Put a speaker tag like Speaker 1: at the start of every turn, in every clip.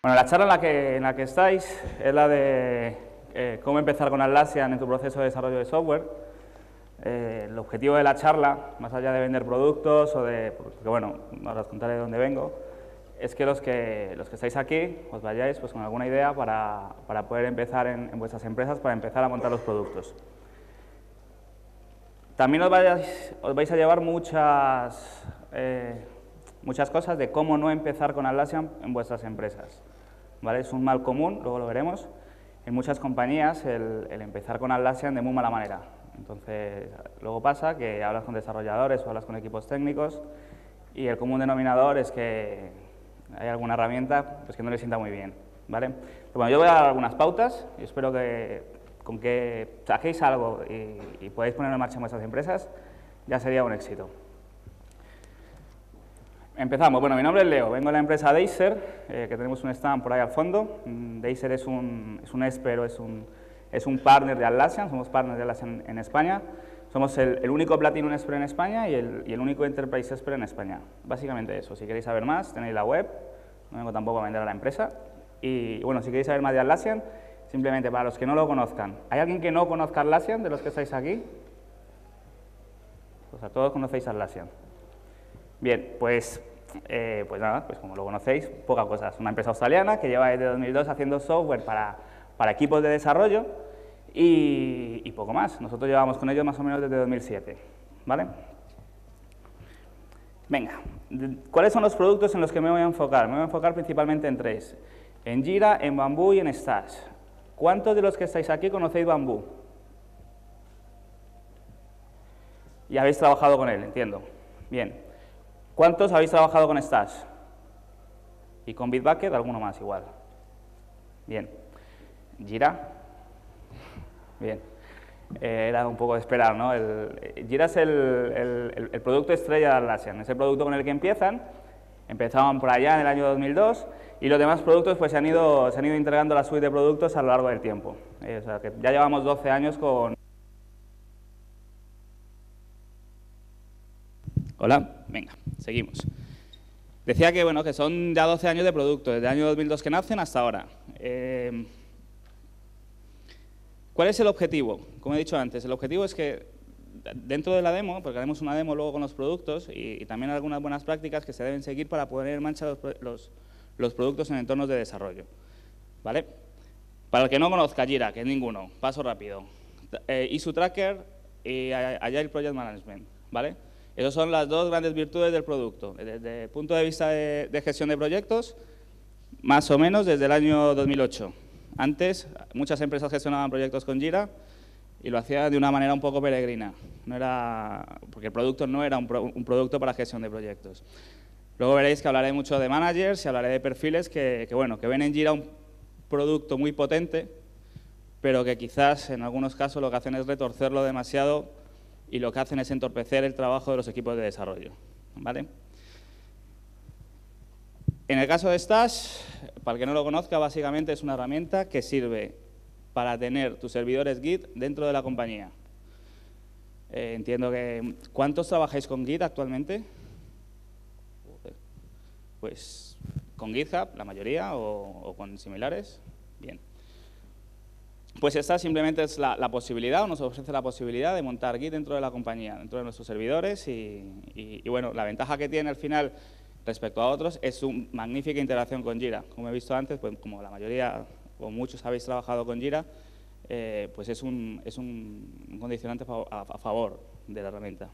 Speaker 1: Bueno, la charla en la que estáis es la de cómo empezar con Atlassian en tu proceso de desarrollo de software. El objetivo de la charla, más allá de vender productos o de, porque bueno, ahora os contaré de dónde vengo, es que los que estáis aquí os vayáis pues, con alguna idea para poder empezar en vuestras empresas, para empezar a montar los productos. También os vais a llevar muchas cosas de cómo no empezar con Atlassian en vuestras empresas. ¿Vale? Es un mal común, luego lo veremos, en muchas compañías el empezar con Atlassian de muy mala manera. Entonces, luego pasa que hablas con desarrolladores o hablas con equipos técnicos y el común denominador es que hay alguna herramienta pues, que no les sienta muy bien. ¿Vale? Pero bueno, yo voy a dar algunas pautas y espero que con que saquéis algo y podáis ponerlo en marcha en vuestras empresas, ya sería un éxito. Empezamos. Bueno, mi nombre es Leo, vengo de la empresa Deiser, que tenemos un stand por ahí al fondo. Deiser es un expert, es un partner de Atlassian, somos partners de Atlassian en España. Somos el único Platinum Expert en España y el único Enterprise Expert en España. Básicamente eso. Si queréis saber más, tenéis la web, no vengo tampoco a vender a la empresa. Y bueno, si queréis saber más de Atlassian, simplemente para los que no lo conozcan. ¿Hay alguien que no conozca Atlassian de los que estáis aquí? Pues a todos conocéis Atlassian. Bien, pues nada, pues como lo conocéis, pocas cosas. Una empresa australiana que lleva desde 2002 haciendo software para equipos de desarrollo y poco más. Nosotros llevamos con ellos más o menos desde 2007, ¿vale? Venga, ¿cuáles son los productos en los que me voy a enfocar? Me voy a enfocar principalmente en tres, en Jira, en Bamboo y en Stash. ¿Cuántos de los que estáis aquí conocéis Bamboo? Y habéis trabajado con él, entiendo. Bien. ¿Cuántos habéis trabajado con Stash? Y con Bitbucket, alguno más igual. Bien. Jira. Bien. Era un poco de esperar, ¿no? Jira es el producto estrella de Atlassian. Es el producto con el que empiezan. Empezaban por allá en el año 2002 y los demás productos pues, se han ido integrando a la suite de productos a lo largo del tiempo. O sea, que ya llevamos 12 años con... Hola, venga, seguimos. Decía que, bueno, que son ya 12 años de producto, desde el año 2002 que nacen hasta ahora. ¿Cuál es el objetivo? Como he dicho antes, el objetivo es que dentro de la demo, porque haremos una demo luego con los productos y también algunas buenas prácticas que se deben seguir para poner en marcha los productos en entornos de desarrollo. ¿Vale? Para el que no conozca Jira, que es ninguno, paso rápido. Issue Tracker y Agile Project Management. ¿Vale? Esas son las dos grandes virtudes del producto. Desde el punto de vista de gestión de proyectos, más o menos desde el año 2008. Antes, muchas empresas gestionaban proyectos con Jira y lo hacían de una manera un poco peregrina. Porque el producto no era un producto para gestión de proyectos. Luego veréis que hablaré mucho de managers y hablaré de perfiles que ven en Jira un producto muy potente, pero que quizás en algunos casos lo que hacen es retorcerlo demasiado y lo que hacen es entorpecer el trabajo de los equipos de desarrollo. ¿Vale? En el caso de Stash, para el que no lo conozca, básicamente es una herramienta que sirve para tener tus servidores Git dentro de la compañía. Entiendo que... ¿Cuántos trabajáis con Git actualmente? Pues con GitHub, la mayoría, o con similares. Bien. Pues esta simplemente es la posibilidad, o nos ofrece la posibilidad de montar Git dentro de la compañía, dentro de nuestros servidores y bueno, la ventaja que tiene al final respecto a otros es su magnífica integración con Jira. Como he visto antes, pues como la mayoría o muchos habéis trabajado con Jira, pues es un condicionante a favor de la herramienta.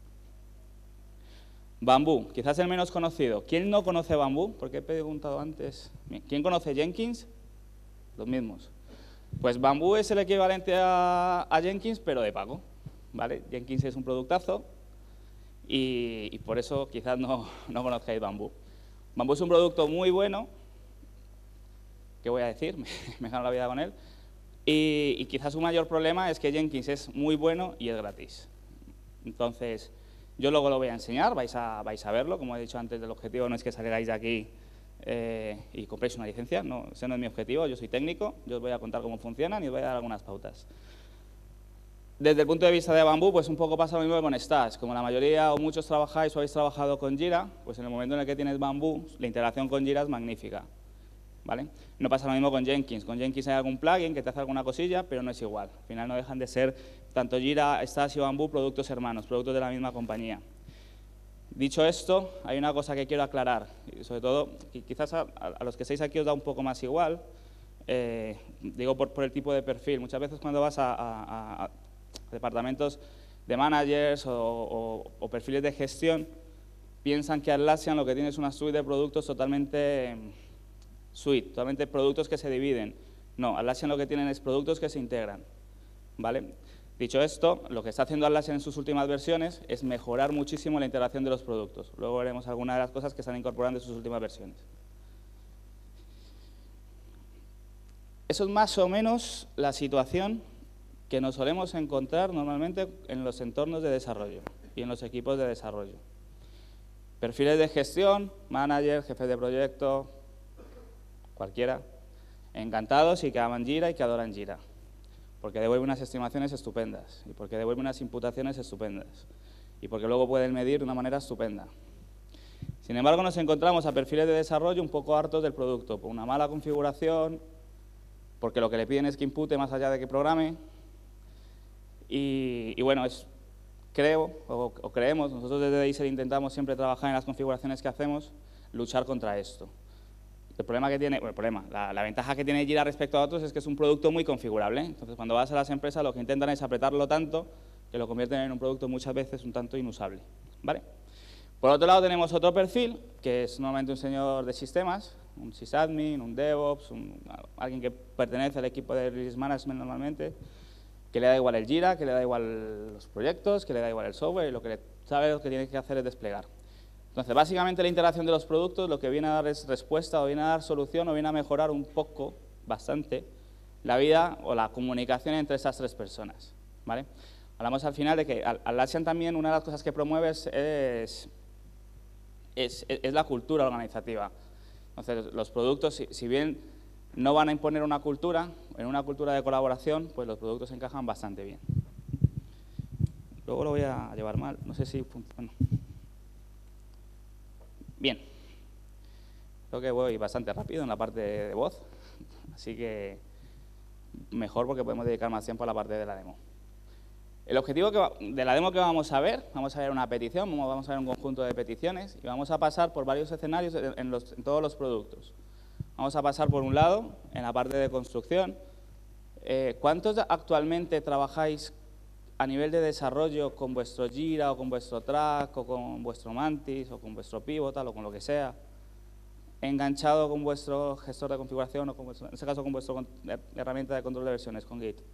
Speaker 1: Bamboo, quizás el menos conocido. ¿Quién no conoce Bamboo? Porque he preguntado antes. Bien. ¿Quién conoce Jenkins? Los mismos. Pues Bamboo es el equivalente a Jenkins, pero de pago. ¿Vale? Jenkins es un productazo y por eso quizás no conozcáis Bamboo. Bamboo es un producto muy bueno, ¿qué voy a decir? Me gano la vida con él. Y quizás su mayor problema es que Jenkins es muy bueno y es gratis. Entonces, yo luego lo voy a enseñar, vais a verlo. Como he dicho antes, el objetivo no es que salgáis de aquí y compréis una licencia, no, ese no es mi objetivo, yo soy técnico, yo os voy a contar cómo funcionan y os voy a dar algunas pautas. Desde el punto de vista de Bamboo, pues un poco pasa lo mismo con Stash. Como la mayoría o muchos trabajáis o habéis trabajado con Jira, pues en el momento en el que tienes Bamboo, la integración con Jira es magnífica. ¿vale? No pasa lo mismo con Jenkins. Con Jenkins hay algún plugin que te hace alguna cosilla, pero no es igual. Al final no dejan de ser tanto Jira, Stash y Bamboo productos hermanos, productos de la misma compañía. Dicho esto, hay una cosa que quiero aclarar, y sobre todo, quizás a los que estáis aquí os da un poco más igual, digo por el tipo de perfil. Muchas veces cuando vas a departamentos de managers o perfiles de gestión, piensan que Atlassian lo que tiene es una suite de productos totalmente totalmente productos que se dividen. No, Atlassian lo que tienen es productos que se integran, ¿vale? Dicho esto, lo que está haciendo Atlassian en sus últimas versiones es mejorar muchísimo la integración de los productos. Luego veremos algunas de las cosas que están incorporando en sus últimas versiones. Eso es más o menos la situación que nos solemos encontrar normalmente en los entornos de desarrollo y en los equipos de desarrollo. Perfiles de gestión, manager, jefe de proyecto, cualquiera, encantados y que aman Jira y que adoran Jira, porque devuelve unas estimaciones estupendas y porque devuelve unas imputaciones estupendas y porque luego pueden medir de una manera estupenda. Sin embargo, nos encontramos a perfiles de desarrollo un poco hartos del producto, por una mala configuración, porque lo que le piden es que impute más allá de que programe. Y bueno, creo o creemos, nosotros desde Deezer intentamos siempre trabajar en las configuraciones que hacemos, luchar contra esto. El problema que tiene, la ventaja que tiene Jira respecto a otros es que es un producto muy configurable. Entonces, cuando vas a las empresas, lo que intentan es apretarlo tanto que lo convierten en un producto muchas veces un tanto inusable, ¿vale? Por otro lado, tenemos otro perfil, que es normalmente un señor de sistemas, un sysadmin, un DevOps, alguien que pertenece al equipo de Release Management normalmente, que le da igual el Jira, que le da igual los proyectos, que le da igual el software, y lo que sabe lo que tiene que hacer es desplegar. Entonces, básicamente la integración de los productos lo que viene a dar es respuesta, o viene a dar solución, o viene a mejorar un poco, bastante, la vida o la comunicación entre esas tres personas, ¿vale? Hablamos al final de que Atlassian también, una de las cosas que promueve es la cultura organizativa. Entonces, los productos, si bien no van a imponer una cultura, en una cultura de colaboración, pues los productos encajan bastante bien. Luego lo voy a llevar mal, no sé si funciona. Bien, creo que voy bastante rápido en la parte de voz, así que mejor porque podemos dedicar más tiempo a la parte de la demo. El objetivo de la demo que vamos a ver una petición, vamos a ver un conjunto de peticiones y vamos a pasar por varios escenarios en todos los productos. Vamos a pasar por un lado, en la parte de construcción. ¿Cuántos actualmente trabajáis a nivel de desarrollo con vuestro Jira o con vuestro Track o con vuestro Mantis o con vuestro Pivotal o con lo que sea, enganchado con vuestro gestor de configuración o en este caso con vuestra herramienta de control de versiones, con Git?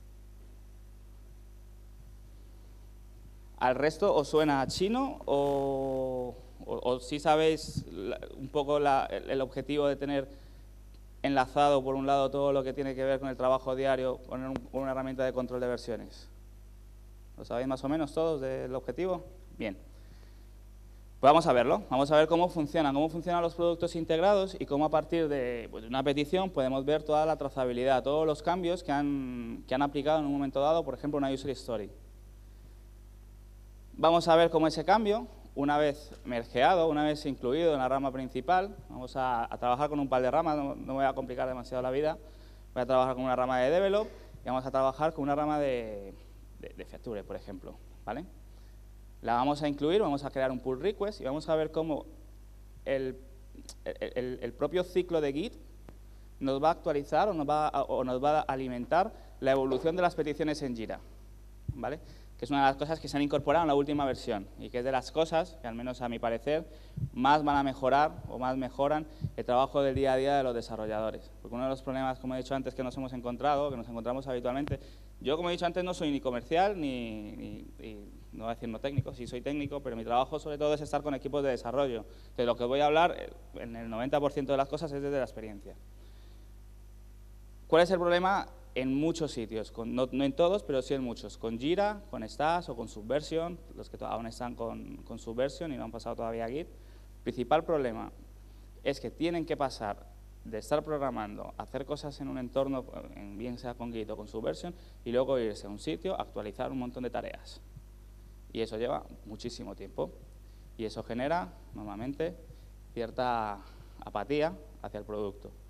Speaker 1: ¿Al resto os suena chino o sí sabéis un poco el objetivo de tener enlazado por un lado todo lo que tiene que ver con el trabajo diario con una herramienta de control de versiones? ¿Lo sabéis más o menos todos del objetivo? Bien. Pues vamos a verlo, vamos a ver cómo funcionan los productos integrados y cómo a partir de una petición podemos ver toda la trazabilidad, todos los cambios que han aplicado en un momento dado, por ejemplo, una user story. Vamos a ver cómo ese cambio, una vez mergeado, una vez incluido en la rama principal, vamos a trabajar con un par de ramas, no me voy a complicar demasiado la vida, voy a trabajar con una rama de Develop y vamos a trabajar con una rama de Feature, por ejemplo, ¿vale? La vamos a incluir, vamos a crear un pull request y vamos a ver cómo el propio ciclo de Git nos va a actualizar o nos va a alimentar la evolución de las peticiones en Jira, ¿vale? Que es una de las cosas que se han incorporado en la última versión y que es de las cosas que, al menos a mi parecer, más van a mejorar o más mejoran el trabajo del día a día de los desarrolladores. Porque uno de los problemas, como he dicho antes, que nos hemos encontrado, que nos encontramos habitualmente, yo, como he dicho antes, no soy ni comercial ni no voy a decir no técnico, sí soy técnico, pero mi trabajo sobre todo es estar con equipos de desarrollo. De lo que voy a hablar, en el 90% de las cosas, es desde la experiencia. ¿Cuál es el problema? En muchos sitios, no en todos, pero sí en muchos, con Jira, con Stash o con Subversion, los que aún están con Subversion y no han pasado todavía a Git. El principal problema es que tienen que pasar de estar programando, hacer cosas en un entorno, bien sea con Git o con Subversion, y luego irse a un sitio, actualizar un montón de tareas. Y eso lleva muchísimo tiempo. Y eso genera, normalmente, cierta apatía hacia el producto.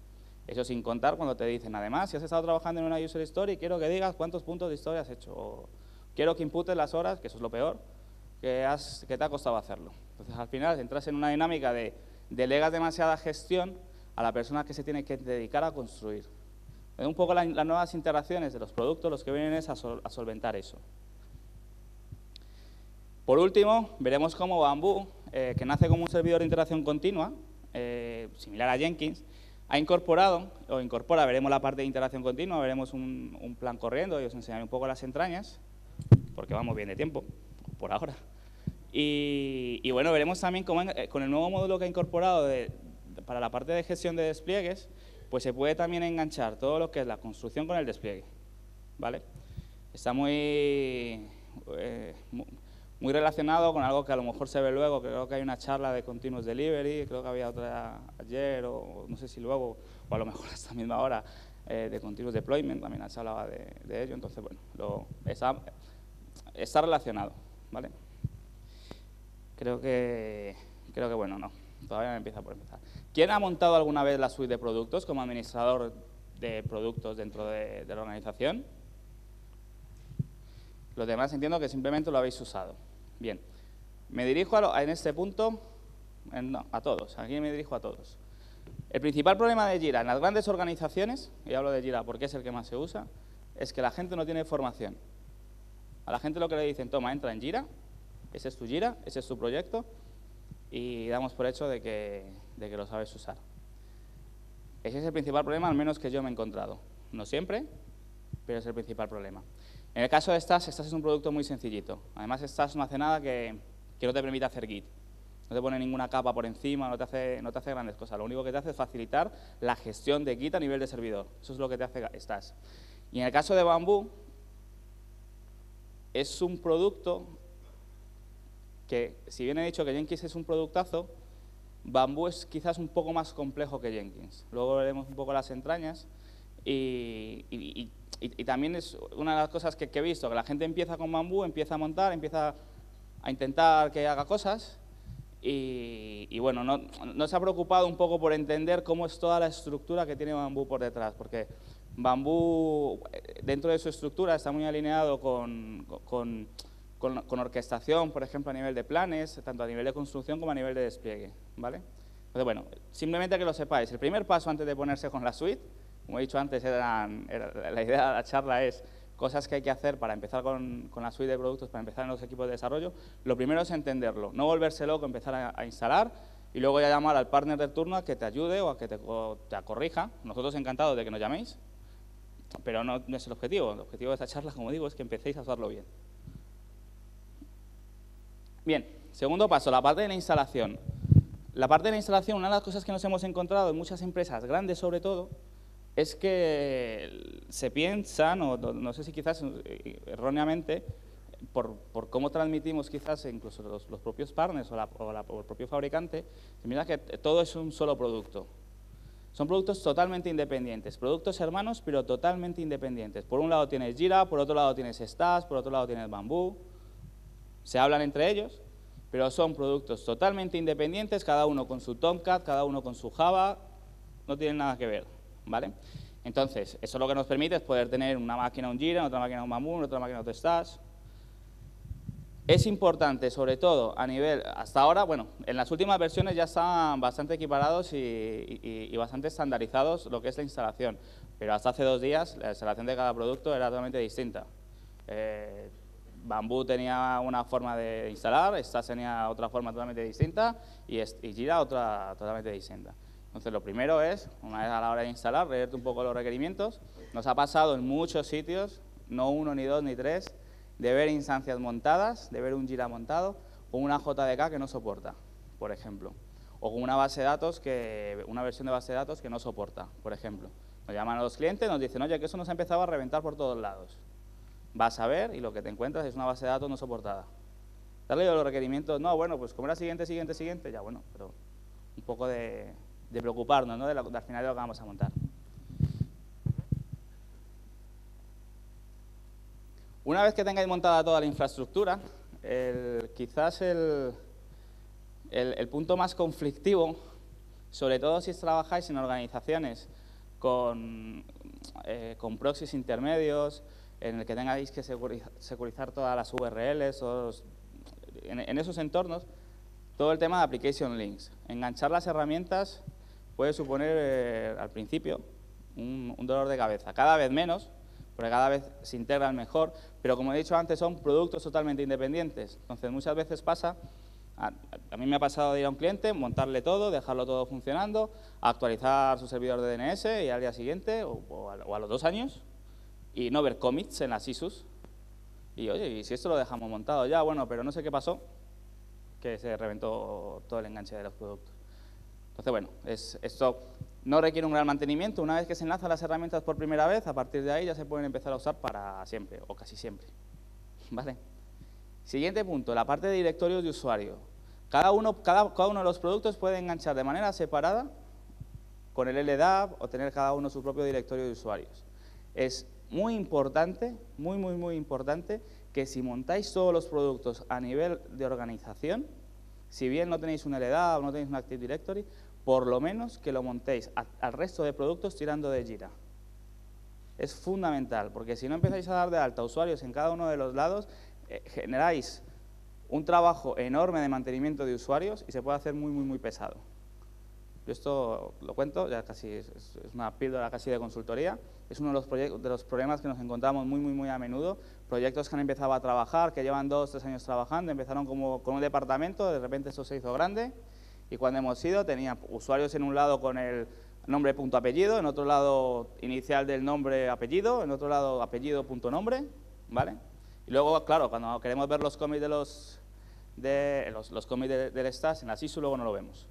Speaker 1: Eso sin contar cuando te dicen, además, si has estado trabajando en una user story, quiero que digas cuántos puntos de historia has hecho. O quiero que imputes las horas, que eso es lo peor, que te ha costado hacerlo. Entonces, al final, entras en una dinámica de delegas demasiada gestión a la persona que se tiene que dedicar a construir. Un poco las nuevas interacciones de los productos, los que vienen es a solventar eso. Por último, veremos cómo Bamboo, que nace como un servidor de interacción continua, similar a Jenkins, ha incorporado, o incorpora, veremos la parte de interacción continua, veremos un plan corriendo y os enseñaré un poco las entrañas, porque vamos bien de tiempo, por ahora. Y bueno, veremos también cómo con el nuevo módulo que ha incorporado para la parte de gestión de despliegues, pues se puede también enganchar todo lo que es la construcción con el despliegue, ¿vale? Está muy relacionado con algo que a lo mejor se ve luego, creo que hay una charla de Continuous Delivery, creo que había otra ayer, o no sé si luego, o a lo mejor esta misma hora, de Continuous Deployment, también se hablaba de ello, entonces, bueno, está relacionado, ¿vale? Creo que, bueno, no, todavía me empieza por empezar. ¿Quién ha montado alguna vez la suite de productos como administrador de productos dentro de la organización? Los demás entiendo que simplemente lo habéis usado. Bien, me dirijo en este punto, no, a todos, aquí me dirijo a todos. El principal problema de Jira en las grandes organizaciones, y hablo de Jira porque es el que más se usa, es que la gente no tiene formación. A la gente lo que le dicen, toma, entra en Jira, ese es tu Jira, ese es tu proyecto, y damos por hecho de que lo sabes usar. Ese es el principal problema, al menos que yo me he encontrado. No siempre, pero es el principal problema. En el caso de Stas es un producto muy sencillito. Además, Stas no hace nada que no te permita hacer Git. No te pone ninguna capa por encima, no te hace grandes cosas. Lo único que te hace es facilitar la gestión de Git a nivel de servidor. Eso es lo que te hace Stas. Y en el caso de Bamboo, es un producto que, si bien he dicho que Jenkins es un productazo, Bamboo es quizás un poco más complejo que Jenkins. Luego veremos un poco las entrañas y también es una de las cosas que he visto, que la gente empieza con Bamboo, empieza a montar, empieza a intentar que haga cosas y bueno, no se ha preocupado un poco por entender cómo es toda la estructura que tiene Bamboo por detrás, porque Bamboo, dentro de su estructura, está muy alineado con orquestación, por ejemplo, a nivel de planes, tanto a nivel de construcción como a nivel de despliegue, ¿vale? Entonces, bueno, simplemente que lo sepáis. El primer paso antes de ponerse con la suite, como he dicho antes, la idea de la charla es cosas que hay que hacer para empezar con la suite de productos, para empezar en los equipos de desarrollo. Lo primero es entenderlo, no volverse loco, empezar a instalar y luego ya llamar al partner de turno a que te ayude o a que te corrija. Nosotros encantados de que nos llaméis, pero no es el objetivo. El objetivo de esta charla, como digo, es que empecéis a hacerlo bien. Bien, segundo paso, la parte de la instalación. La parte de la instalación, una de las cosas que nos hemos encontrado en muchas empresas, grandes sobre todo, es que se piensan, o no sé si quizás erróneamente, por cómo transmitimos quizás incluso los propios partners o el propio fabricante, se mira que todo es un solo producto. Son productos totalmente independientes, productos hermanos, pero totalmente independientes. Por un lado tienes Jira, por otro lado tienes Stas, por otro lado tienes Bamboo. Se hablan entre ellos, pero son productos totalmente independientes, cada uno con su Tomcat, cada uno con su Java, no tienen nada que ver, ¿vale? Entonces, eso lo que nos permite es poder tener una máquina un Jira, otra máquina un Bamboo, otra máquina otro Stas. Es importante, sobre todo, a nivel, hasta ahora, bueno, en las últimas versiones ya están bastante equiparados y bastante estandarizados lo que es la instalación, pero hasta hace 2 días la instalación de cada producto era totalmente distinta. Bamboo tenía una forma de instalar, Stas tenía otra forma totalmente distinta y Jira otra totalmente distinta. Entonces, lo primero es, una vez a la hora de instalar, leerte un poco los requerimientos. Nos ha pasado en muchos sitios, no 1, ni 2, ni 3, de ver instancias montadas, de ver un Jira montado con una JDK que no soporta, por ejemplo, o con una base de datos una versión de base de datos que no soporta, por ejemplo. Nos llaman a los clientes, nos dicen, oye, que eso nos ha empezado a reventar por todos lados. Vas a ver y lo que te encuentras es una base de datos no soportada. ¿Te has leído los requerimientos? No, bueno, pues como era siguiente, ya bueno, pero un poco de preocuparnos, ¿no? Al final de lo que vamos a montar. Una vez que tengáis montada toda la infraestructura, quizás el punto más conflictivo, sobre todo si trabajáis en organizaciones con proxies intermedios, en el que tengáis que securizar todas las URLs, en esos entornos, todo el tema de application links. Enganchar las herramientas puede suponer, al principio, un dolor de cabeza. Cada vez menos, porque cada vez se integran mejor, pero como he dicho antes, son productos totalmente independientes. Entonces, muchas veces pasa, a mí me ha pasado de ir a un cliente, montarle todo, dejarlo todo funcionando, actualizar su servidor de DNS y al día siguiente, o a los 2 años, y no ver commits en las ISUs. Y oye, ¿y si esto lo dejamos montado ya? Bueno, pero no sé qué pasó, que se reventó todo el enganche de los productos. Entonces, bueno, esto no requiere un gran mantenimiento. Una vez que se enlazan las herramientas por primera vez, a partir de ahí ya se pueden empezar a usar para siempre, o casi siempre. ¿Vale? Siguiente punto, la parte de directorios de usuario. Cada uno de los productos puede enganchar de manera separada con el LDAP o tener cada uno su propio directorio de usuarios. Es muy importante, muy importante, que si montáis todos los productos a nivel de organización, si bien no tenéis un LDAP o no tenéis un Active Directory, por lo menos que lo montéis al resto de productos tirando de Jira. Es fundamental, porque si no empezáis a dar de alta usuarios en cada uno de los lados, generáis un trabajo enorme de mantenimiento de usuarios y se puede hacer muy pesado. Yo esto lo cuento, ya casi es una píldora casi de consultoría. Es uno de los problemas que nos encontramos muy a menudo. Proyectos que han empezado a trabajar, que llevan 2 o 3 años trabajando, empezaron como con un departamento, de repente eso se hizo grande y cuando hemos ido tenía usuarios en un lado con el nombre punto apellido, en otro lado inicial del nombre apellido, en otro lado apellido punto nombre, ¿vale? Y luego, claro, cuando queremos ver los commits los commits del stash en la ISU, luego no lo vemos.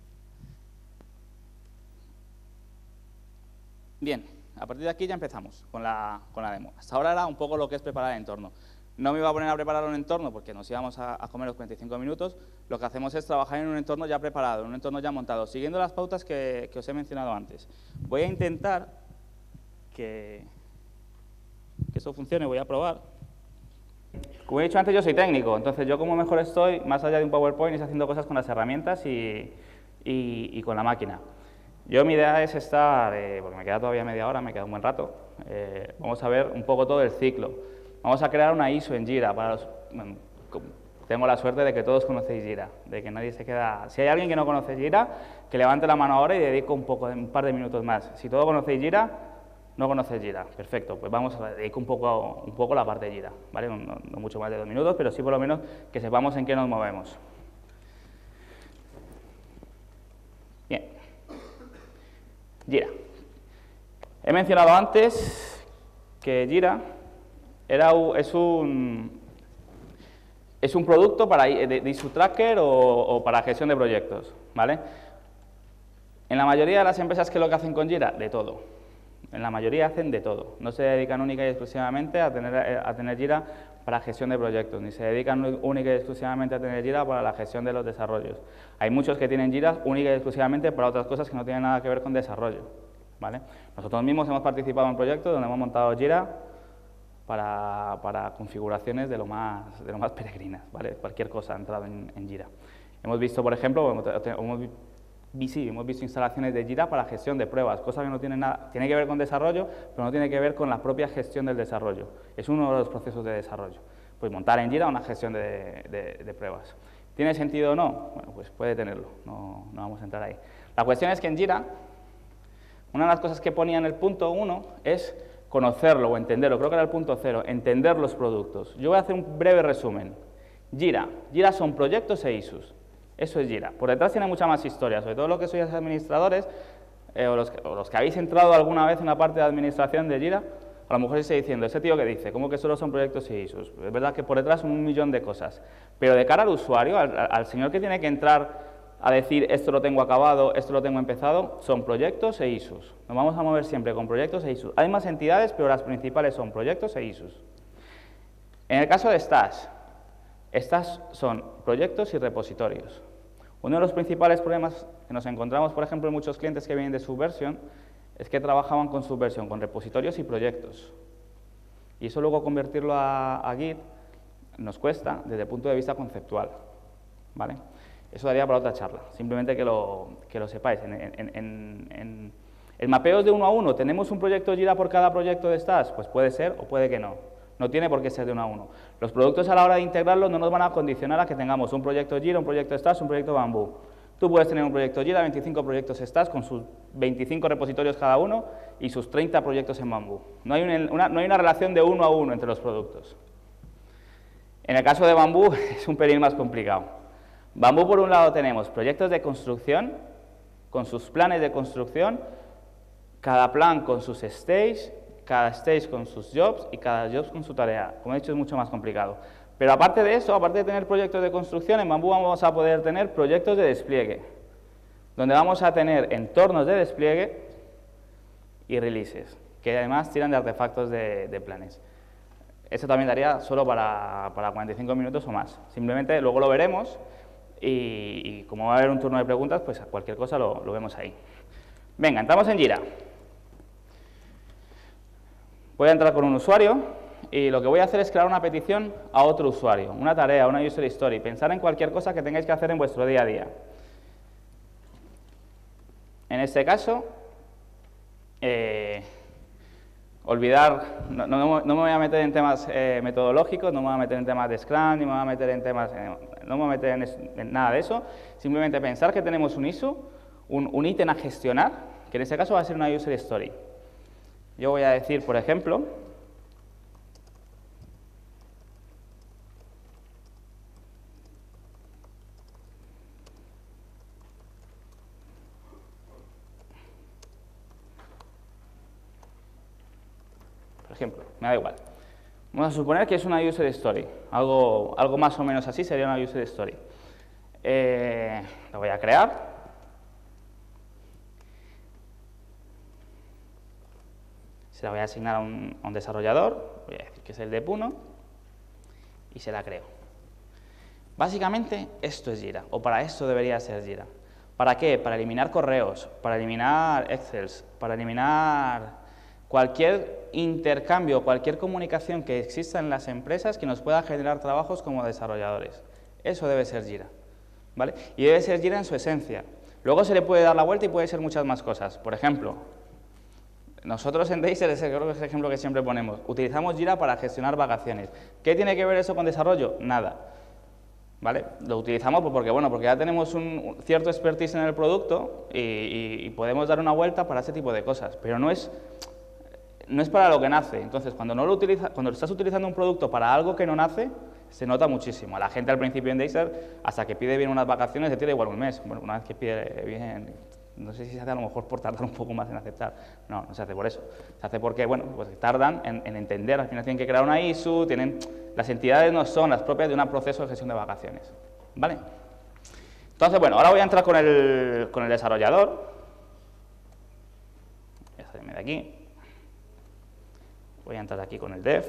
Speaker 1: Bien, a partir de aquí ya empezamos con la demo. Hasta ahora era un poco lo que es preparar el entorno. No me iba a poner a preparar un entorno porque nos íbamos a comer los 45 minutos. Lo que hacemos es trabajar en un entorno ya preparado, en un entorno ya montado, siguiendo las pautas que os he mencionado antes. Voy a intentar que eso funcione, voy a probar. Como he dicho antes, yo soy técnico, entonces yo como mejor estoy, más allá de un PowerPoint, es haciendo cosas con las herramientas y con la máquina. Yo mi idea es estar, porque me queda todavía media hora, me queda un buen rato, vamos a ver un poco todo el ciclo. Vamos a crear una ISO en Jira. Bueno, tengo la suerte de que todos conocéis Jira, de que nadie se queda... Si hay alguien que no conoce Jira, que levante la mano ahora y dedico un par de minutos más. Si todos conocéis Jira, no conocéis Jira. Perfecto, pues vamos a dedicar un poco la parte de Jira, ¿vale? No mucho más de 2 minutos, pero sí por lo menos que sepamos en qué nos movemos. Bien. Jira. He mencionado antes que Jira es un producto de issue tracker o para gestión de proyectos, ¿vale? En la mayoría de las empresas, ¿qué es lo que hacen con Jira? De todo. En la mayoría hacen de todo. No se dedican única y exclusivamente a tener Jira para gestión de proyectos, ni se dedican única y exclusivamente a tener Jira para la gestión de los desarrollos. Hay muchos que tienen Jira única y exclusivamente para otras cosas que no tienen nada que ver con desarrollo, ¿vale? Nosotros mismos hemos participado en proyectos donde hemos montado Jira para configuraciones de lo más peregrinas, ¿vale? Cualquier cosa ha entrado en Jira. Hemos visto, por ejemplo, hemos visto instalaciones de Jira para gestión de pruebas, cosa que no tiene nada, tiene que ver con desarrollo, pero no tiene que ver con la propia gestión del desarrollo. Es uno de los procesos de desarrollo. Pues montar en Jira una gestión de pruebas. ¿Tiene sentido o no? Bueno, pues puede tenerlo, no vamos a entrar ahí. La cuestión es que en Jira, una de las cosas que ponía en el punto 1 es conocerlo o entenderlo, creo que era el punto 0, entender los productos. Yo voy a hacer un breve resumen. Jira son proyectos e ISUs. Eso es Jira. Por detrás tiene mucha más historia, sobre todo lo que sois administradores o los que habéis entrado alguna vez en la parte de administración de Jira, a lo mejor estáis diciendo, ese tío que dice, ¿cómo que solo son proyectos e ISUs? Es verdad que por detrás son un millón de cosas, pero de cara al usuario, al señor que tiene que entrar a decir, esto lo tengo acabado, esto lo tengo empezado, son proyectos e ISUs. Nos vamos a mover siempre con proyectos e ISUs. Hay más entidades, pero las principales son proyectos e ISUs. En el caso de estas son proyectos y repositorios. Uno de los principales problemas que nos encontramos, por ejemplo, en muchos clientes que vienen de Subversion, es que trabajaban con Subversion, con repositorios y proyectos. Y eso luego convertirlo a Git nos cuesta desde el punto de vista conceptual, ¿vale? Eso daría para otra charla, simplemente que lo sepáis. En ¿El mapeo es de 1 a 1? ¿Tenemos un proyecto Jira por cada proyecto de estas? Pues puede ser o puede que no. No tiene por qué ser de 1 a 1. Los productos a la hora de integrarlos no nos van a condicionar a que tengamos un proyecto Jira, un proyecto Stas, un proyecto Bamboo. Tú puedes tener un proyecto Jira, 25 proyectos Stas con sus 25 repositorios cada uno y sus 30 proyectos en Bamboo. No hay una relación de 1 a 1 entre los productos. En el caso de Bamboo es un pelín más complicado. Bamboo, por un lado, tenemos proyectos de construcción, con sus planes de construcción, cada plan con sus stages, cada stage con sus jobs y cada job con su tarea. Como he dicho, es mucho más complicado. Pero aparte de eso, aparte de tener proyectos de construcción, en Bamboo vamos a poder tener proyectos de despliegue, donde vamos a tener entornos de despliegue y releases, que además tiran de artefactos de planes. Eso también daría solo para 45 minutos o más. Simplemente luego lo veremos y como va a haber un turno de preguntas, pues cualquier cosa lo vemos ahí. Venga, entramos en Jira. Voy a entrar con un usuario y lo que voy a hacer es crear una petición a otro usuario, una tarea, una user story. Pensar en cualquier cosa que tengáis que hacer en vuestro día a día. En este caso, no me voy a meter en temas metodológicos, no me voy a meter en temas de Scrum, ni me voy a meter en temas, no me voy a meter en nada de eso. Simplemente pensar que tenemos un issue, un ítem a gestionar, que en este caso va a ser una user story. Yo voy a decir, por ejemplo, me da igual. Vamos a suponer que es una user story, algo más o menos así sería una user story. La voy a crear. Se la voy a asignar a un desarrollador, voy a decir que es el dep1, y se la creo. Básicamente, esto es Jira, o para esto debería ser Jira. ¿Para qué? Para eliminar correos, para eliminar Excels, para eliminar cualquier intercambio, cualquier comunicación que exista en las empresas que nos pueda generar trabajos como desarrolladores. Eso debe ser Jira, ¿vale? Y debe ser Jira en su esencia. Luego se le puede dar la vuelta y puede ser muchas más cosas. Por ejemplo, nosotros en Deiser, creo que es el ejemplo que siempre ponemos, utilizamos Jira para gestionar vacaciones. ¿Qué tiene que ver eso con desarrollo? Nada. ¿Vale? Lo utilizamos porque ya tenemos un cierto expertise en el producto y podemos dar una vuelta para ese tipo de cosas, pero no es para lo que nace. Entonces, cuando estás utilizando un producto para algo que no nace, se nota muchísimo. A la gente al principio en Deiser, hasta que pide bien unas vacaciones, se tira igual un mes. Bueno, una vez que pide bien, no sé si se hace a lo mejor por tardar un poco más en aceptar. No se hace por eso. Se hace porque, pues tardan en entender. Al final tienen que crear una ISU, las entidades no son las propias de un proceso de gestión de vacaciones. ¿Vale? Entonces, ahora voy a entrar con el desarrollador. Voy a salirme de aquí. Voy a entrar aquí con el dev.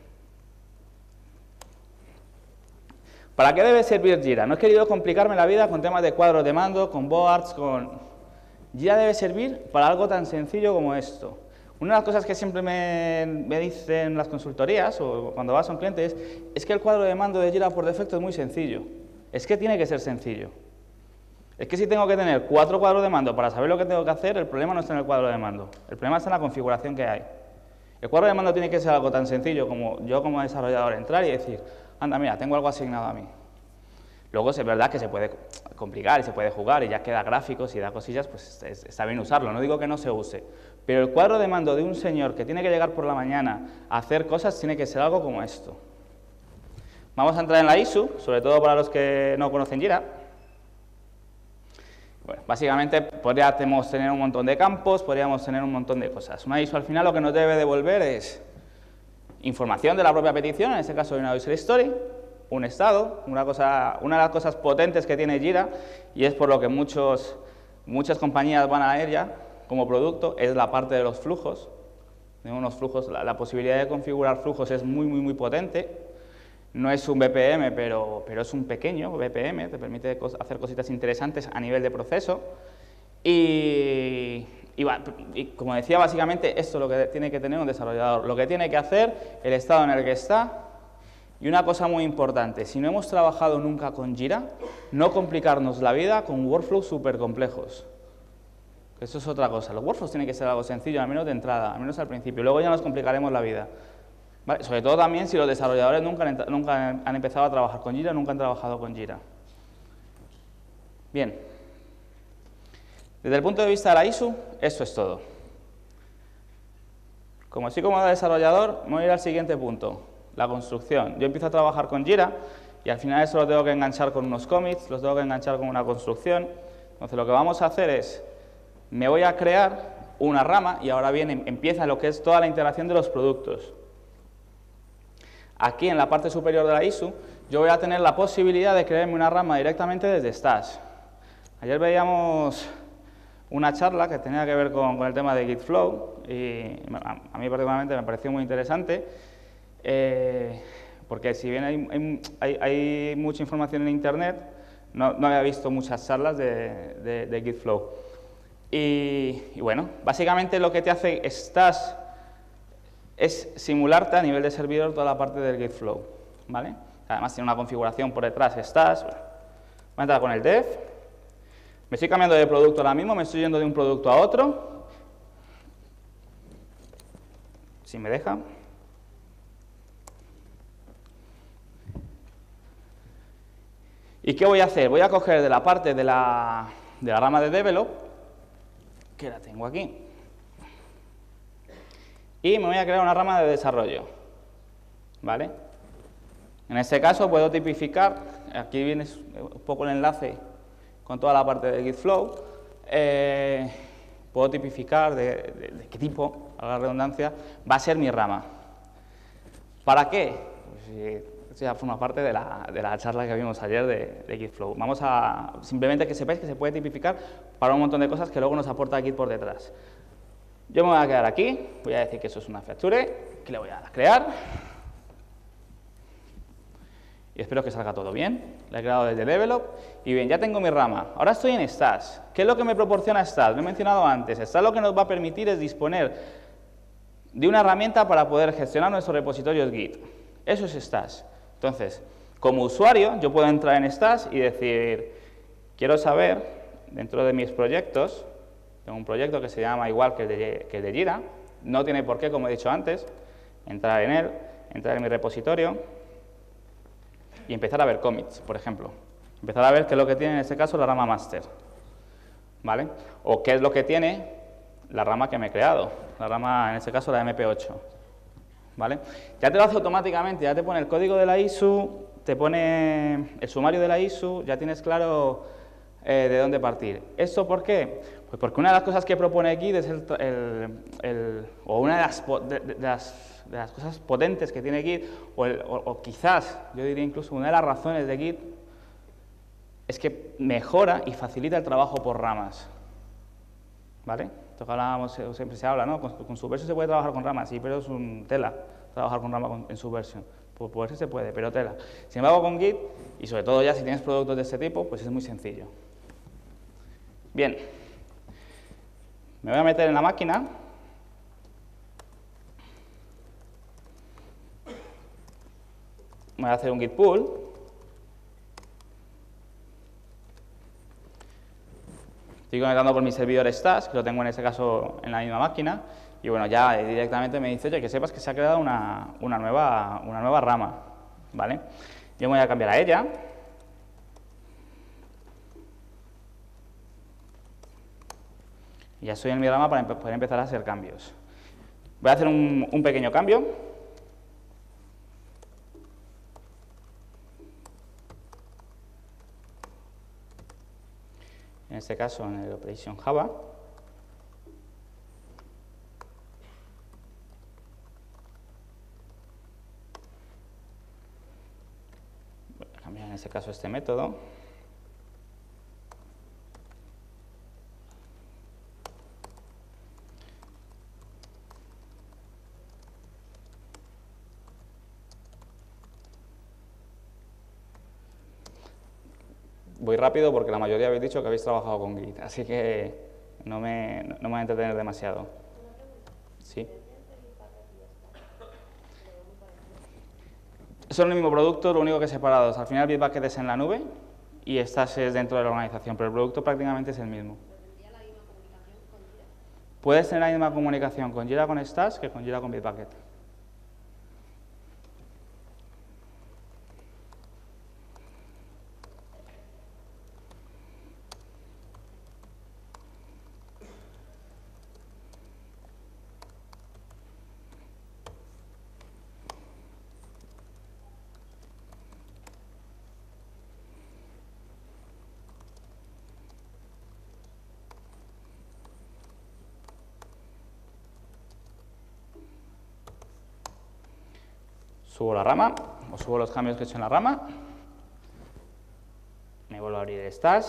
Speaker 1: ¿Para qué debe servir Jira? No he querido complicarme la vida con temas de cuadros de mando, con boards, Jira debe servir para algo tan sencillo como esto. Una de las cosas que siempre me dicen las consultorías o cuando vas a un cliente es que el cuadro de mando de Jira por defecto es muy sencillo. Es que tiene que ser sencillo. Es que si tengo que tener 4 cuadros de mando para saber lo que tengo que hacer, el problema no está en el cuadro de mando. El problema está en la configuración que hay. El cuadro de mando tiene que ser algo tan sencillo como yo como desarrollador entrar y decir, anda, mira, tengo algo asignado a mí. Luego es verdad que se puede complicar y se puede jugar y ya queda gráficos y da cosillas, pues está bien usarlo, no digo que no se use. Pero el cuadro de mando de un señor que tiene que llegar por la mañana a hacer cosas tiene que ser algo como esto. Vamos a entrar en la ISU, sobre todo para los que no conocen Jira. Bueno, básicamente podríamos tener un montón de campos, podríamos tener un montón de cosas. Una ISU al final lo que nos debe devolver es información de la propia petición, en este caso de una user story, un estado, una de las cosas potentes que tiene Jira, y es por lo que muchas compañías van a ella como producto, es la parte de los flujos. Tenemos unos flujos, la posibilidad de configurar flujos es muy potente. No es un BPM, pero es un pequeño BPM, te permite hacer cositas interesantes a nivel de proceso. Y como decía, básicamente esto es lo que tiene que tener un desarrollador, lo que tiene que hacer, el estado en el que está. Y una cosa muy importante, si no hemos trabajado nunca con Jira, no complicarnos la vida con workflows súper complejos. Que eso es otra cosa. Los workflows tienen que ser algo sencillo, al menos de entrada, al menos al principio. Luego ya nos complicaremos la vida. ¿Vale? Sobre todo también si los desarrolladores nunca han empezado a trabajar con Jira, nunca han trabajado con Jira. Bien. Desde el punto de vista de la ISU, eso es todo. Como así como desarrollador, me voy a ir al siguiente punto, la construcción. Yo empiezo a trabajar con Jira y al final eso lo tengo que enganchar con unos commits, los tengo que enganchar con una construcción. Entonces lo que vamos a hacer es, me voy a crear una rama y ahora bien empieza lo que es toda la integración de los productos. Aquí en la parte superior de la ISU yo voy a tener la posibilidad de crearme una rama directamente desde Stash. Ayer veíamos una charla que tenía que ver con el tema de Git Flow y a mí particularmente me pareció muy interesante porque si bien hay mucha información en internet, no había visto muchas charlas de Git Flow. Y bueno, básicamente lo que te hace Stash es simularte a nivel de servidor toda la parte del Git Flow, ¿vale? Además tiene una configuración por detrás Stash. Voy a entrar con el dev. Me estoy cambiando de producto ahora mismo, me estoy yendo de un producto a otro. Si me deja. ¿Y qué voy a hacer? Voy a coger de la parte de la rama de develop, que la tengo aquí, y me voy a crear una rama de desarrollo, ¿vale? En este caso puedo tipificar, aquí viene un poco el enlace con toda la parte de Git Flow, puedo tipificar de qué tipo, a la redundancia, va a ser mi rama. ¿Para qué? Pues, esto ya forma parte de la charla que vimos ayer de Git Flow. Vamos a simplemente que sepáis que se puede tipificar para un montón de cosas que luego nos aporta Git por detrás. Yo me voy a quedar aquí, voy a decir que eso es una feature, que le voy a dar a crear. Y espero que salga todo bien. La he creado desde Develop. Y bien, ya tengo mi rama. Ahora estoy en Stash. ¿Qué es lo que me proporciona Stash? Lo he mencionado antes. Stash lo que nos va a permitir es disponer de una herramienta para poder gestionar nuestros repositorios Git. Eso es Stash. Entonces, como usuario, yo puedo entrar en Stash y decir, quiero saber, dentro de mis proyectos, tengo un proyecto que se llama igual que el de Jira, no tiene por qué, como he dicho antes, entrar en él, entrar en mi repositorio y empezar a ver commits, por ejemplo. Empezar a ver qué es lo que tiene en este caso la rama master, ¿vale? O qué es lo que tiene la rama que me he creado, la rama, en este caso, la MP8, ¿vale? Ya te lo hace automáticamente, ya te pone el código de la ISU, te pone el sumario de la ISU, ya tienes claro de dónde partir. ¿Esto por qué? Pues porque una de las cosas que propone Git es o una de las cosas potentes que tiene Git, o quizás, yo diría incluso una de las razones de Git, es que mejora y facilita el trabajo por ramas, ¿vale? Esto que hablábamos, siempre se habla, ¿no? Con Subversion se puede trabajar con ramas, sí, pero es un tela trabajar con ramas en Subversion. Por eso se puede, pero tela. Sin embargo, con Git, y sobre todo ya si tienes productos de este tipo, pues es muy sencillo. Bien. Me voy a meter en la máquina. Voy a hacer un git pull. Estoy conectando por mi servidor Stash, que lo tengo en este caso en la misma máquina. Y bueno, ya directamente me dice, oye, que sepas que se ha creado una nueva rama, ¿vale? Yo me voy a cambiar a ella. Y ya estoy en mi rama para poder empezar a hacer cambios. Voy a hacer un pequeño cambio. En este caso en el Operation Java. Voy a cambiar en este caso este método. Voy rápido porque la mayoría habéis dicho que habéis trabajado con Git, así que no me voy a entretener demasiado. ¿Sí? Son el mismo producto, lo único que separados. Al final Bitbucket es en la nube y Stash es dentro de la organización, pero el producto prácticamente es el mismo.
Speaker 2: ¿Tendría la misma comunicación con
Speaker 1: puedes tener la misma comunicación con Jira con Stash que con Jira con Bitbucket. Subo la rama, o subo los cambios que he hecho en la rama. Me vuelvo a abrir el Stash.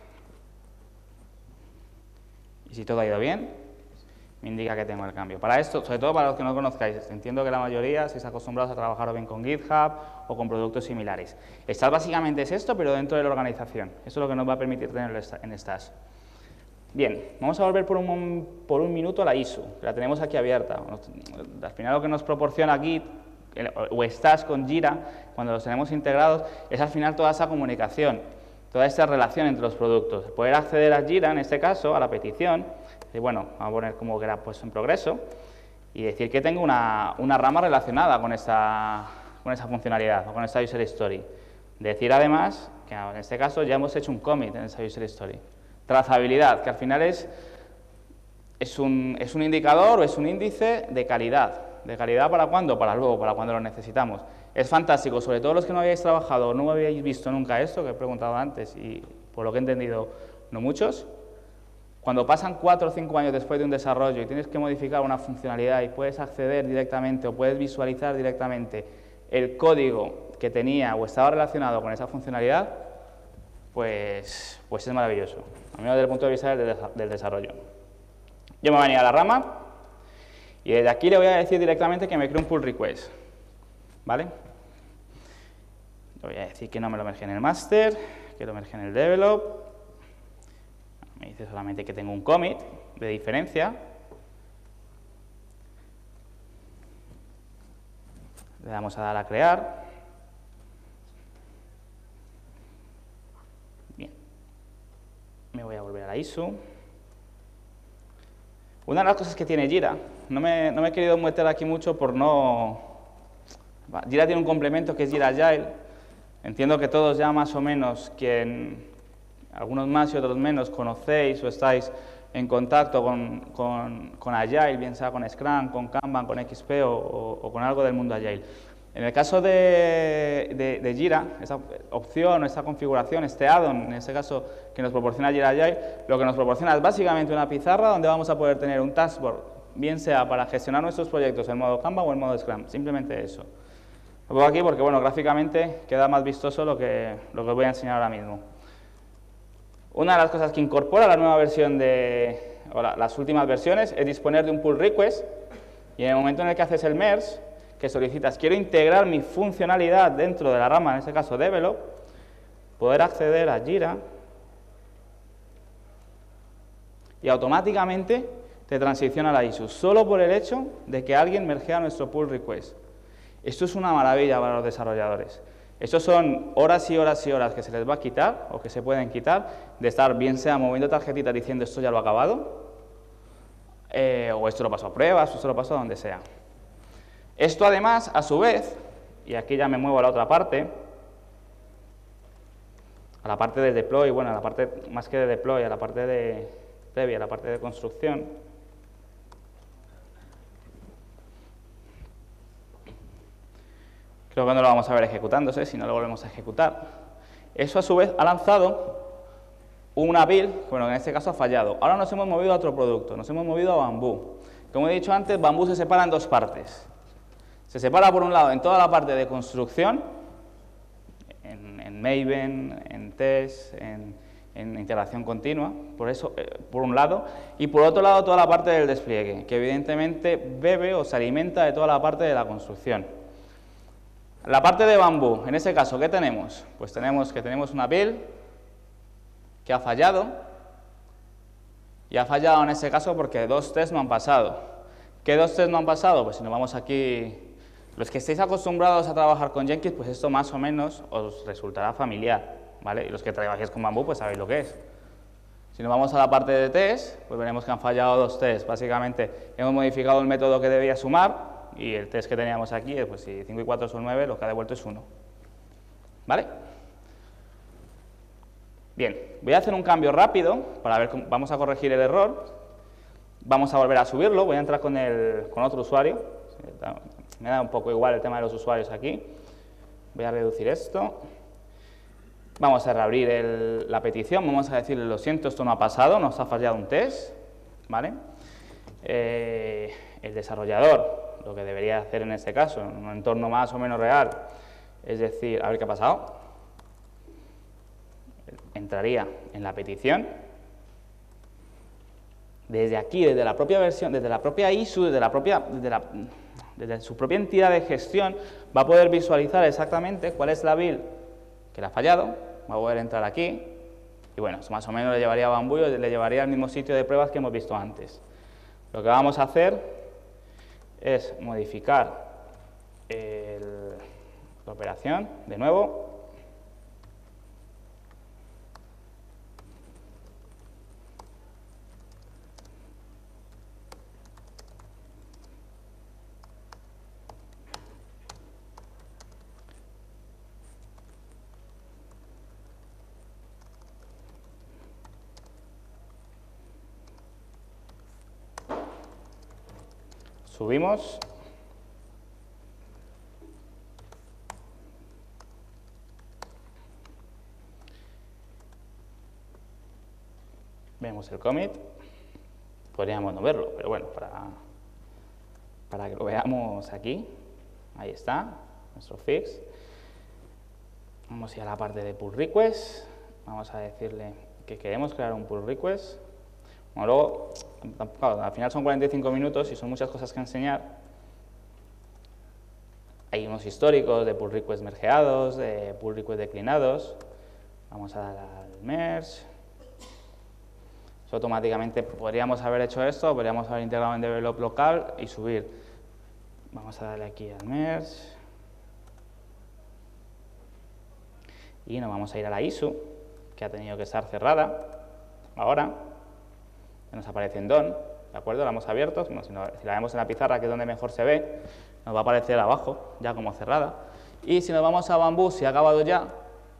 Speaker 1: Y si todo ha ido bien, me indica que tengo el cambio. Para esto, sobre todo para los que no conozcáis, entiendo que la mayoría estáis acostumbrados a trabajar o bien con GitHub o con productos similares. Stash básicamente es esto, pero dentro de la organización. Eso es lo que nos va a permitir tenerlo en Stash. Bien, vamos a volver por un minuto a la ISO, que la tenemos aquí abierta. Al final lo que nos proporciona Git o Stash con Jira, cuando los tenemos integrados, es al final toda esa comunicación, toda esa relación entre los productos. Poder acceder a Jira, en este caso, a la petición, y bueno, vamos a poner como que era puesto en progreso, y decir que tengo una rama relacionada con esa funcionalidad o con esa user story. Decir además que en este caso ya hemos hecho un commit en esa user story. Trazabilidad, que al final es un indicador o es un índice de calidad. ¿De calidad para cuándo? Para luego, para cuando lo necesitamos. Es fantástico, sobre todo los que no habéis trabajado o no habéis visto nunca esto, que he preguntado antes y por lo que he entendido no muchos. Cuando pasan 4 o 5 años después de un desarrollo y tienes que modificar una funcionalidad y puedes acceder directamente o puedes visualizar directamente el código que tenía o estaba relacionado con esa funcionalidad, pues es maravilloso, al menos desde el punto de vista del desarrollo. Yo me voy a venir a la rama y desde aquí le voy a decir directamente que me cree un pull request, ¿vale? Le voy a decir que no me lo merge en el master, que lo merge en el develop. Me dice solamente que tengo un commit de diferencia. Le damos a dar a crear. Bien. Me voy a volver a la ISO. Una de las cosas que tiene Jira, no me he querido meter aquí mucho por no... Jira tiene un complemento que es Jira Agile. Entiendo que todos ya más o menos, algunos más y otros menos, conocéis o estáis en contacto con Agile, bien sea con Scrum, con Kanban, con XP o con algo del mundo Agile. En el caso de Jira, esa opción, esta configuración, este add-on, en este caso que nos proporciona Jira Agile, lo que nos proporciona es básicamente una pizarra donde vamos a poder tener un dashboard, bien sea para gestionar nuestros proyectos en modo Kanban o en modo Scrum, simplemente eso. Lo pongo aquí porque, bueno, gráficamente queda más vistoso lo que os voy a enseñar ahora mismo. Una de las cosas que incorpora la nueva versión las últimas versiones es disponer de un pull request y en el momento en el que haces el merge, que solicitas, quiero integrar mi funcionalidad dentro de la rama, en este caso develop, poder acceder a Jira y automáticamente te transiciona a la ISO, solo por el hecho de que alguien mergea nuestro pull request. Esto es una maravilla para los desarrolladores. Estos son horas y horas y horas que se les va a quitar o que se pueden quitar de estar bien sea moviendo tarjetitas diciendo esto ya lo he acabado o esto lo paso a pruebas o esto lo paso a donde sea. Esto además, a su vez, y aquí ya me muevo a la otra parte, a la parte de deploy, bueno, a la parte más que de deploy, a la parte de previa, a la parte de construcción. Creo que no lo vamos a ver ejecutándose, si no lo volvemos a ejecutar. Eso a su vez ha lanzado una build, bueno, en este caso ha fallado. Ahora nos hemos movido a otro producto, nos hemos movido a Bamboo. Como he dicho antes, Bamboo se separa en dos partes. Se separa por un lado en toda la parte de construcción, en Maven, en Test, en integración continua, por eso, por un lado, y por otro lado toda la parte del despliegue, que evidentemente bebe o se alimenta de toda la parte de la construcción. La parte de Bamboo, en ese caso, ¿qué tenemos? Pues tenemos una build que ha fallado, y ha fallado en ese caso porque 2 tests no han pasado. ¿Qué 2 tests no han pasado? Pues si nos vamos aquí, los que estéis acostumbrados a trabajar con Jenkins, pues esto más o menos os resultará familiar, ¿vale? Y los que trabajéis con Bamboo, pues sabéis lo que es. Si nos vamos a la parte de test, pues veremos que han fallado dos tests. Básicamente hemos modificado el método que debía sumar y el test que teníamos aquí, pues si 5 y 4 son 9, lo que ha devuelto es 1. ¿Vale? Bien, voy a hacer un cambio rápido para ver cómo vamos a corregir el error. Vamos a volver a subirlo, voy a entrar con otro usuario. Me da un poco igual el tema de los usuarios aquí. Voy a reducir esto. Vamos a reabrir la petición, vamos a decirle, lo siento, esto no ha pasado, nos ha fallado un test, ¿vale? El desarrollador, lo que debería hacer en este caso, en un entorno más o menos real, es decir, a ver qué ha pasado. Entraría en la petición. Desde aquí, desde la propia versión, desde la propia ISO, desde su propia entidad de gestión, va a poder visualizar exactamente cuál es la build que le ha fallado. Va a poder entrar aquí y bueno, más o menos le llevaría a Bamboo y le llevaría al mismo sitio de pruebas que hemos visto antes. Lo que vamos a hacer es modificar la operación de nuevo. Subimos. Vemos el commit. Podríamos no verlo, pero bueno, para que lo veamos aquí. Ahí está, nuestro fix. Vamos a ir a la parte de pull request. Vamos a decirle que queremos crear un pull request. Bueno, luego, claro, al final son 45 minutos y son muchas cosas que enseñar. Hay unos históricos de pull request mergeados, de pull request declinados. Vamos a dar al merge. Eso automáticamente podríamos haber hecho esto, podríamos haber integrado en develop local y subir. Vamos a darle aquí al merge. Y nos vamos a ir a la ISO, que ha tenido que estar cerrada. Ahora, nos aparece en DON, ¿de acuerdo? La hemos abierto, si la vemos en la pizarra, que es donde mejor se ve, nos va a aparecer abajo, ya como cerrada. Y si nos vamos a Bamboo, si ha acabado ya,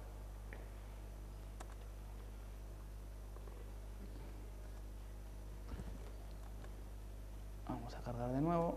Speaker 1: vamos a cargar de nuevo,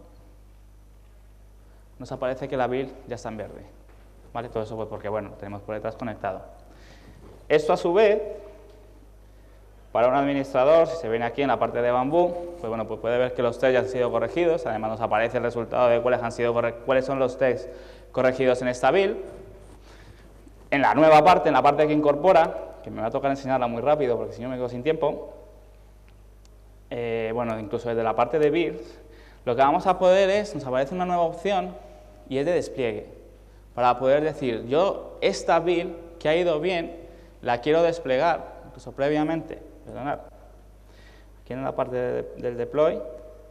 Speaker 1: nos aparece que la build ya está en verde, ¿vale? Todo eso pues porque, bueno, tenemos por detrás conectado. Esto a su vez, para un administrador, si se viene aquí en la parte de Bamboo, pues bueno, pues puede ver que los tests ya han sido corregidos, además nos aparece el resultado de cuáles son los tests corregidos en esta build. En la nueva parte, en la parte que incorpora, que me va a tocar enseñarla muy rápido porque si no me quedo sin tiempo, bueno, incluso desde la parte de builds, lo que vamos a poder es, nos aparece una nueva opción y es de despliegue, para poder decir, yo esta build que ha ido bien, la quiero desplegar, incluso previamente. Perdonad. Aquí en la parte del deploy,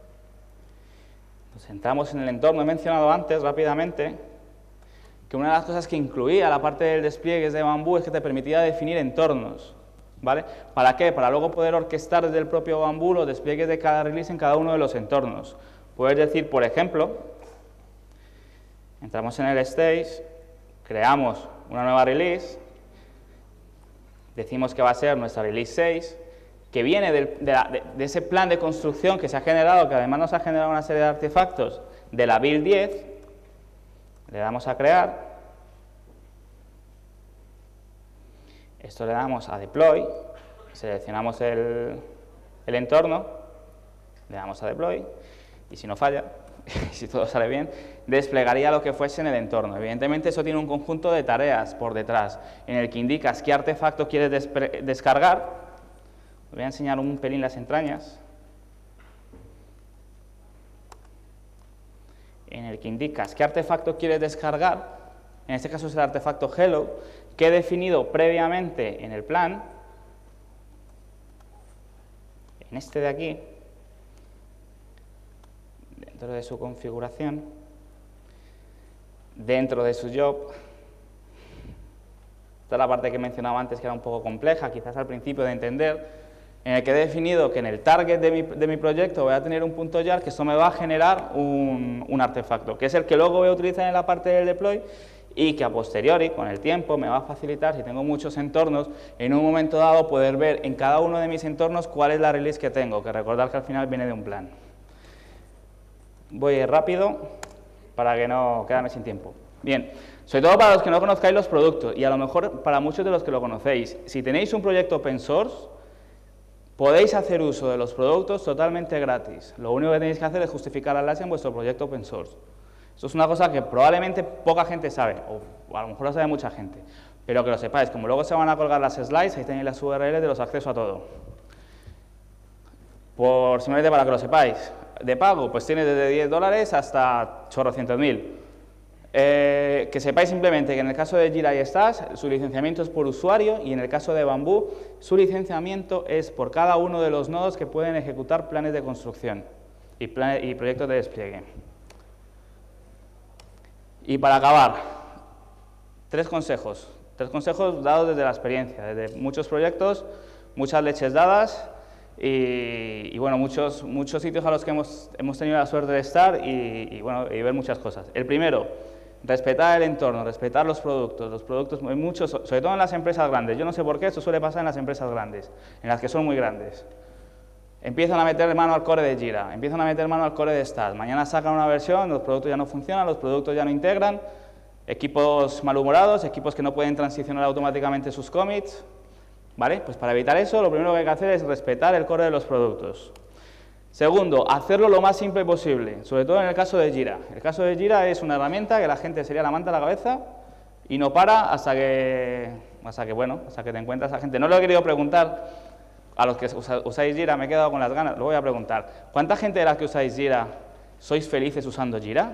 Speaker 1: nos centramos en el entorno. He mencionado antes, rápidamente, que una de las cosas que incluía la parte del despliegue de Bamboo es que te permitía definir entornos, ¿vale? ¿Para qué? Para luego poder orquestar desde el propio Bamboo los despliegues de cada release en cada uno de los entornos. Puedes decir, por ejemplo, entramos en el stage, creamos una nueva release, decimos que va a ser nuestra release 6, que viene de ese plan de construcción que se ha generado, que además nos ha generado una serie de artefactos de la build 10, le damos a crear, esto le damos a deploy, seleccionamos el entorno, le damos a deploy, y si no falla, si todo sale bien, desplegaría lo que fuese en el entorno. Evidentemente eso tiene un conjunto de tareas por detrás, en el que indicas qué artefacto quieres descargar. Os voy a enseñar un pelín las entrañas. En el que indicas qué artefacto quieres descargar, en este caso es el artefacto hello, que he definido previamente en el plan, en este de aquí, dentro de su configuración, dentro de su job. Esta es la parte que mencionaba antes, que era un poco compleja, quizás al principio de entender. en el que he definido que en el target de mi proyecto voy a tener un punto jar, que esto me va a generar un artefacto, que es el que luego voy a utilizar en la parte del deploy y que a posteriori, con el tiempo, me va a facilitar, si tengo muchos entornos, en un momento dado poder ver en cada uno de mis entornos cuál es la release que tengo, que recordar que al final viene de un plan. Voy rápido para que no quedarme sin tiempo. Bien, sobre todo para los que no conozcáis los productos y a lo mejor para muchos de los que lo conocéis, si tenéis un proyecto open source, podéis hacer uso de los productos totalmente gratis. Lo único que tenéis que hacer es justificar la licencia en vuestro proyecto open source. Esto es una cosa que probablemente poca gente sabe, o a lo mejor lo sabe mucha gente, pero que lo sepáis, como luego se van a colgar las slides, ahí tenéis las URLs de los accesos a todo. Simplemente para que lo sepáis, de pago, pues tiene desde $10 hasta chorrocientos mil. Que sepáis simplemente que en el caso de Jira y Stash, su licenciamiento es por usuario y en el caso de Bamboo, su licenciamiento es por cada uno de los nodos que pueden ejecutar planes de construcción y proyectos de despliegue. Y para acabar, tres consejos dados desde la experiencia, desde muchos proyectos, muchas leches dadas y bueno, muchos sitios a los que hemos tenido la suerte de estar y ver muchas cosas. El primero, respetar el entorno, respetar los productos muchos, sobre todo en las empresas grandes. Yo no sé por qué, esto suele pasar en las empresas grandes, en las que son muy grandes. Empiezan a meter mano al core de Jira, empiezan a meter mano al core de Stash. Mañana sacan una versión, los productos ya no funcionan, los productos ya no integran, equipos malhumorados, equipos que no pueden transicionar automáticamente sus commits. ¿Vale? Pues para evitar eso, lo primero que hay que hacer es respetar el core de los productos. Segundo, hacerlo lo más simple posible, sobre todo en el caso de Jira. El caso de Jira es una herramienta que la gente se lía la manta a la cabeza y no para hasta que te encuentras a gente. No lo he querido preguntar. A los que usáis Jira me he quedado con las ganas, lo voy a preguntar. ¿Cuánta gente de las que usáis Jira sois felices usando Jira?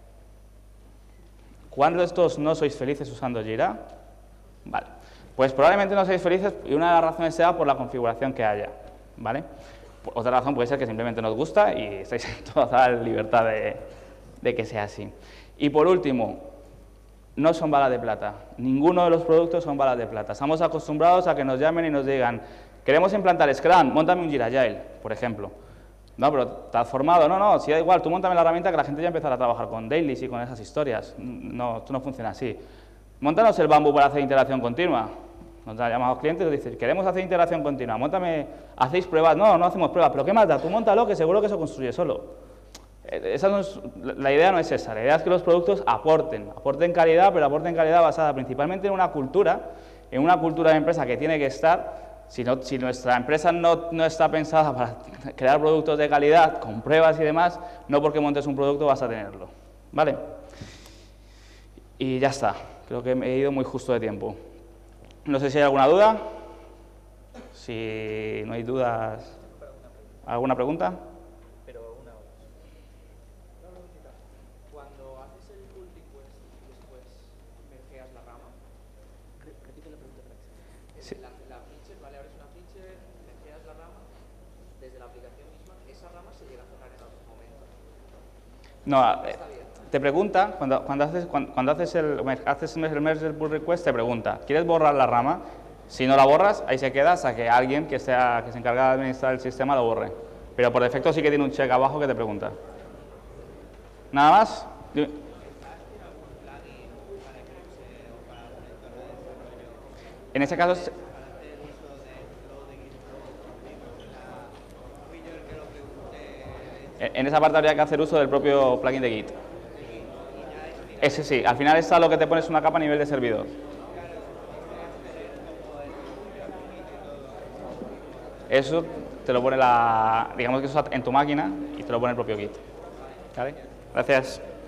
Speaker 1: ¿Cuántos de estos no sois felices usando Jira? Vale, pues probablemente no sois felices y una de las razones sea por la configuración que haya, ¿vale? Otra razón puede ser que simplemente nos gusta y estáis en toda la libertad de que sea así. Y por último, no son balas de plata. Ninguno de los productos son balas de plata. Estamos acostumbrados a que nos llamen y nos digan: queremos implantar Scrum, móntame un Jira Agile, por ejemplo. No, pero ¿te has formado? No, si da igual, tú móntame la herramienta que la gente ya empezará a trabajar con dailies y con esas historias. No, esto no funciona así. Móntanos el Bamboo para hacer integración continua. Nos llaman a los clientes y nos dicen: queremos hacer integración continua, móntame, ¿hacéis pruebas? No hacemos pruebas, pero ¿qué más da? Tú móntalo, que seguro que eso construye solo. La idea no es esa, la idea es que los productos aporten calidad, pero aporten calidad basada principalmente en una cultura de empresa que tiene que estar. Si nuestra empresa no está pensada para crear productos de calidad, con pruebas y demás, no porque montes un producto vas a tenerlo, ¿vale? Y ya está, creo que me he ido muy justo de tiempo. No sé si hay alguna duda. Si no hay dudas, ¿alguna pregunta?
Speaker 2: Cuando haces el pull request y después mergeas la rama, repite la pregunta para que se la feature, vale, abres una feature, mergeas la rama, desde la aplicación misma, esa rama se llega a cerrar en algún momento.
Speaker 1: No, te pregunta, cuando haces el merge del pull request, te pregunta: ¿quieres borrar la rama? Si no la borras, ahí se queda hasta que alguien que se encarga de administrar el sistema lo borre. Pero por defecto sí que tiene un check abajo que te pregunta. ¿Nada más? En ese caso, en esa parte habría que hacer uso del propio plugin de Git. Ese sí, al final está lo que te pones una capa a nivel de servidor. Eso te lo pone digamos que eso en tu máquina y te lo pone el propio Git. ¿Vale? Gracias.